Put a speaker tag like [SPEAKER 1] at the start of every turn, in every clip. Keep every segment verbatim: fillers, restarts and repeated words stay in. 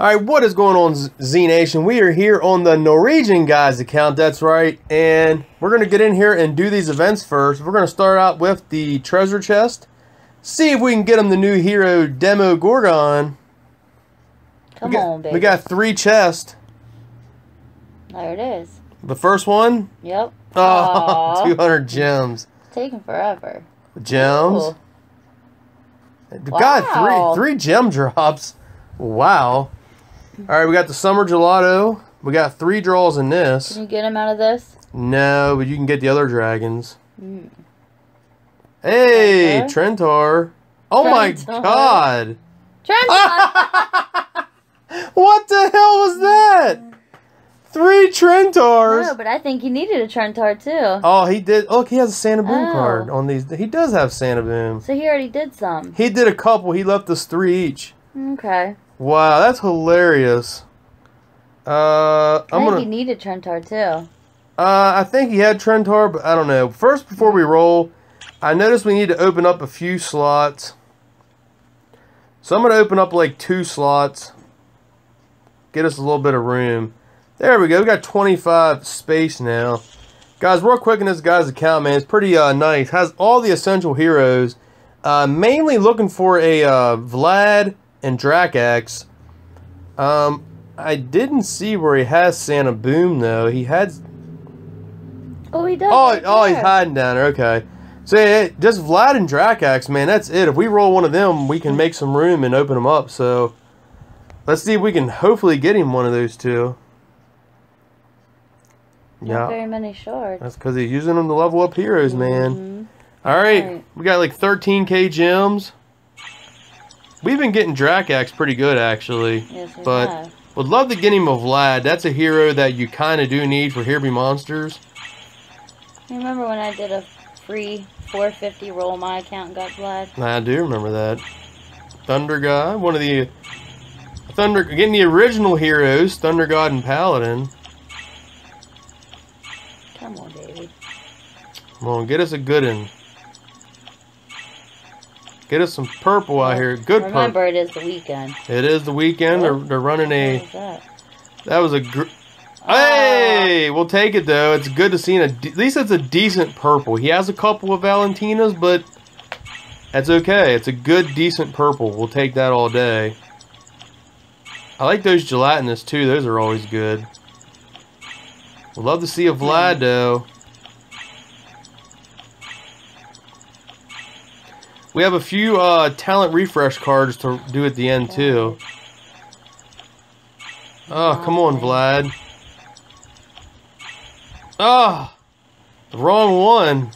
[SPEAKER 1] Alright, what is going on, Z Nation? We are here on the Norwegian Guys account, that's right. And we're going to get in here and do these events first. We're going to start out with the treasure chest. See if we can get him the new hero, Demogorgon.
[SPEAKER 2] Come
[SPEAKER 1] we got,
[SPEAKER 2] on, baby.
[SPEAKER 1] We got three chests.
[SPEAKER 2] There it is.
[SPEAKER 1] The first one?
[SPEAKER 2] Yep.
[SPEAKER 1] Oh, two hundred gems.
[SPEAKER 2] It's taking forever.
[SPEAKER 1] Gems?
[SPEAKER 2] Ooh.
[SPEAKER 1] God,
[SPEAKER 2] Wow.
[SPEAKER 1] three, three gem drops. Wow. Alright, we got the Summer Gelato. We got three draws in this.
[SPEAKER 2] Can you get him out of this?
[SPEAKER 1] No, but you can get the other dragons.
[SPEAKER 2] Mm.
[SPEAKER 1] Hey,
[SPEAKER 2] Trentar?
[SPEAKER 1] Trentar. Oh my
[SPEAKER 2] Trentar.
[SPEAKER 1] god.
[SPEAKER 2] Trentar!
[SPEAKER 1] What the hell was that? Three Trentars.
[SPEAKER 2] No, but I think he needed a Trentar too.
[SPEAKER 1] Oh, he did. Look, he has a Santa Boom
[SPEAKER 2] Oh.
[SPEAKER 1] card on these. He does have Santa Boom.
[SPEAKER 2] So he already did some.
[SPEAKER 1] He did a couple. He left us three each.
[SPEAKER 2] Okay.
[SPEAKER 1] Wow, that's hilarious. Uh,
[SPEAKER 2] I
[SPEAKER 1] I'm
[SPEAKER 2] think
[SPEAKER 1] gonna.
[SPEAKER 2] he needed Trentar too.
[SPEAKER 1] Uh, I think he had Trentar, but I don't know. First, before we roll, I noticed we need to open up a few slots. So I'm going to open up like two slots. Get us a little bit of room. There we go. We got twenty-five space now. Guys, real quick in this guy's account, man. It's pretty uh, nice. Has all the essential heroes. Uh, mainly looking for a uh, Vlad and Drakax. Um, I didn't see where he has Santa Boom, though. He had...
[SPEAKER 2] Oh, he does.
[SPEAKER 1] Oh,
[SPEAKER 2] right
[SPEAKER 1] oh, he's
[SPEAKER 2] there.
[SPEAKER 1] hiding down there. Okay. So, yeah, just Vlad and Drakax, man, that's it. If we roll one of them, we can make some room and open them up. So, let's see if we can hopefully get him one of those two.
[SPEAKER 2] Not
[SPEAKER 1] Yeah.
[SPEAKER 2] very many shards.
[SPEAKER 1] That's because he's using them to level up heroes, man.
[SPEAKER 2] Mm-hmm.
[SPEAKER 1] All right.
[SPEAKER 2] Right.
[SPEAKER 1] We got like thirteen K gems. We've been getting Drakax pretty good, actually.
[SPEAKER 2] Yes, we
[SPEAKER 1] but
[SPEAKER 2] have.
[SPEAKER 1] would love to get him a Vlad. That's a hero that you kind of do need for Here Be Monsters.
[SPEAKER 2] You remember when I did a free four fifty roll on my account and got Vlad?
[SPEAKER 1] I do remember that. Thunder God, one of the Thunder, getting the original heroes, Thunder God and Paladin.
[SPEAKER 2] Come on, baby.
[SPEAKER 1] Come on, get us a good one. Get us some purple out here. Good purple.
[SPEAKER 2] Remember, it is the weekend.
[SPEAKER 1] It is the weekend. They're, they're running a.
[SPEAKER 2] What was that?
[SPEAKER 1] That was a. Gr
[SPEAKER 2] Oh.
[SPEAKER 1] Hey, we'll take it though. It's good to see. A at least it's a decent purple. He has a couple of Valentinas, but that's okay. It's a good, decent purple. We'll take that all day. I like those gelatinous too. Those are always good. We'd love to see a Vlad though. We have a few uh, talent refresh cards to do at the end too. Oh, come on, Vlad. Oh, the wrong one.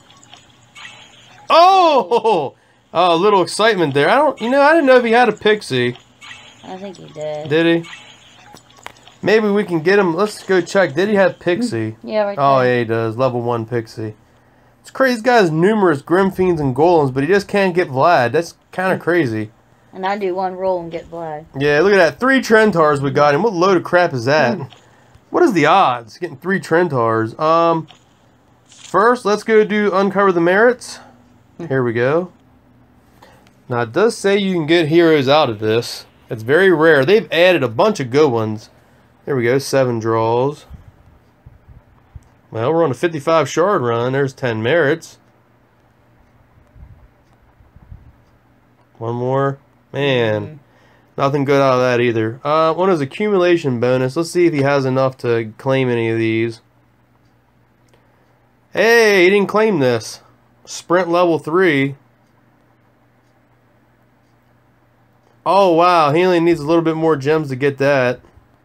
[SPEAKER 1] Oh, oh, a little excitement there. I don't, you know, I didn't know if he had a pixie.
[SPEAKER 2] I think he did.
[SPEAKER 1] Did he? Maybe we can get him. Let's go check. Did he have pixie?
[SPEAKER 2] Yeah, right
[SPEAKER 1] Oh,
[SPEAKER 2] there.
[SPEAKER 1] yeah, he does. Level one pixie. It's crazy. This guy has numerous Grim Fiends and Golems, but he just can't get Vlad. That's kind of crazy.
[SPEAKER 2] And I do one roll and get Vlad.
[SPEAKER 1] Yeah, look at that. Three Trentars we got him. What load of crap is that? What is the odds? Getting three Trentars. Um, first, let's go do Uncover the Merits. Here we go. Now, it does say you can get heroes out of this. It's very rare. They've added a bunch of good ones. There we go. Seven draws. Well, we're on a fifty-five shard run. There's ten merits. One more. Man. Mm-hmm. Nothing good out of that either. Uh, one is accumulation bonus. Let's see if he has enough to claim any of these. Hey, he didn't claim this. Sprint level three. Oh, wow. He only needs a little bit more gems to get that.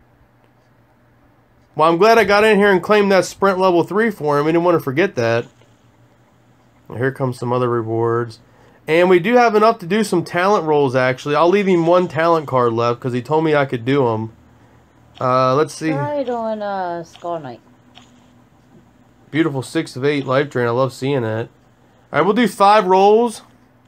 [SPEAKER 1] Well, I'm glad I got in here and claimed that sprint level three for him. We didn't want to forget that. Here comes some other rewards. And we do have enough to do some talent rolls, actually. I'll leave him one talent card left because he told me I could do them. Uh, let's see.
[SPEAKER 2] Try doing uh, Skull Knight.
[SPEAKER 1] Beautiful six of eight life drain. I love seeing that. All right, we'll do five rolls.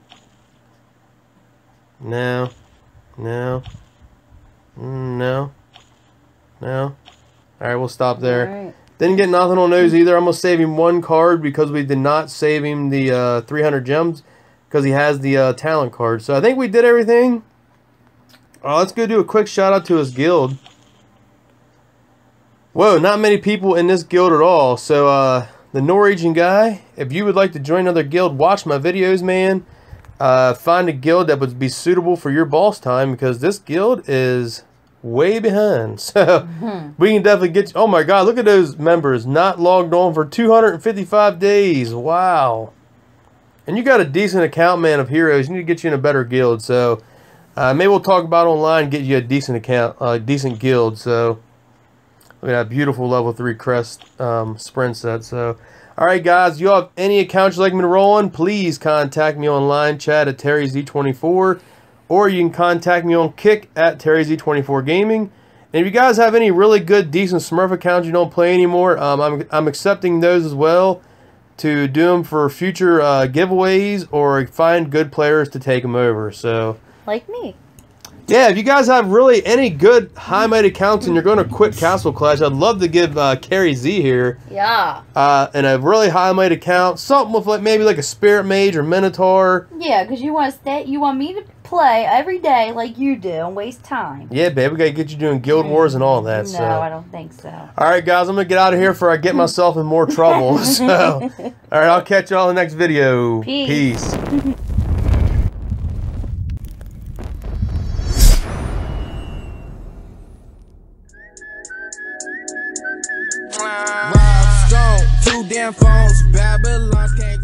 [SPEAKER 1] No. No. Mm, no. No. All right, we'll stop there.
[SPEAKER 2] All right.
[SPEAKER 1] Didn't get nothing on those either. I'm going to save him one card because we did not save him the uh, three hundred gems because he has the uh, talent card. So I think we did everything. Oh, let's go do a quick shout out to his guild. Whoa, not many people in this guild at all. So, uh, the Norwegian guy, if you would like to join another guild, watch my videos, man. Uh, find a guild that would be suitable for your boss time, because this guild is way behind. So, mm-hmm. we can definitely get you. Oh my God, look at those members not logged on for two hundred fifty-five days. Wow. And you got a decent account, man, of heroes. You need to get you in a better guild. So, uh, maybe we'll talk about online, get you a decent account, uh, decent guild. So, look at that beautiful level three crest um, sprint set. So, all right, guys, you have any accounts you'd like me to roll on, please contact me online, chat at Terry Z twenty-four, or you can contact me on Kick at Terry Z twenty-four Gaming. And if you guys have any really good, decent Smurf accounts you don't play anymore, um, I'm, I'm accepting those as well to do them for future uh, giveaways, or find good players to take them over. So,
[SPEAKER 2] like me.
[SPEAKER 1] Yeah, if you guys have really any good high-mate accounts and you're going to quit Castle Clash, I'd love to give uh, Carrie Z here.
[SPEAKER 2] Yeah.
[SPEAKER 1] Uh, and a really high-mate account, something with like maybe like a Spirit Mage or Minotaur.
[SPEAKER 2] Yeah, because you want to stay. You want me to play every day like you do and waste time.
[SPEAKER 1] Yeah, babe, we got to get you doing Guild Wars and all that.
[SPEAKER 2] No,
[SPEAKER 1] so.
[SPEAKER 2] I don't think so.
[SPEAKER 1] All right, guys, I'm going to get out of here before I get myself in more trouble. So, all right, I'll catch y'all in the next video.
[SPEAKER 2] Peace.
[SPEAKER 1] Peace.
[SPEAKER 3] Rob Stone, two damn phones, Babylon can't